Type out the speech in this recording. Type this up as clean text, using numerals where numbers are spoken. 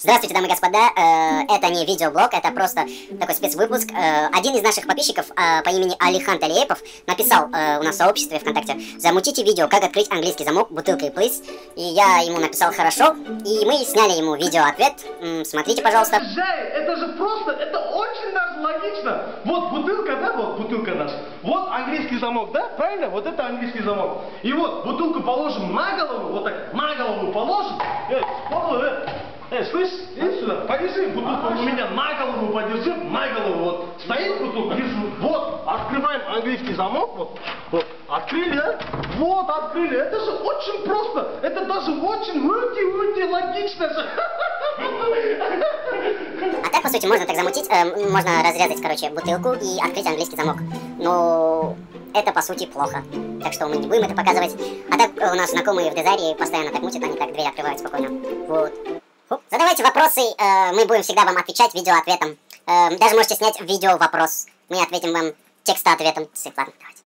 Здравствуйте, дамы и господа, это не видеоблог, это просто такой спецвыпуск. Один из наших подписчиков по имени Алихан Талиепов написал у нас в сообществе ВКонтакте: замутите видео, как открыть английский замок бутылкой please. И я ему написал хорошо, и мы сняли ему видео-ответ. Смотрите, пожалуйста. Это же просто, это очень даже логично. Вот бутылка, да, вот бутылка наша. Вот английский замок, да, правильно? Вот это английский замок. И вот бутылку положим на голову, вот так, на голову положим. Слышь, иди сюда, подержи бутылку у меня на голову, подержи, на голову, вот, стоит бутылка, держу, вот, открываем английский замок, вот, открыли, да? Вот, открыли, это же очень просто, это даже очень мульти логично же. А так, по сути, можно так замутить, можно разрезать, короче, бутылку и открыть английский замок. Но это, по сути, плохо. Так что мы не будем это показывать. А так, у нас знакомые в Дезайре постоянно так мутят, они так дверь открывают спокойно. Вот. Задавайте вопросы, мы будем всегда вам отвечать видео-ответом. Даже можете снять видео-вопрос. Мы ответим вам текстоответом. Ладно, давайте.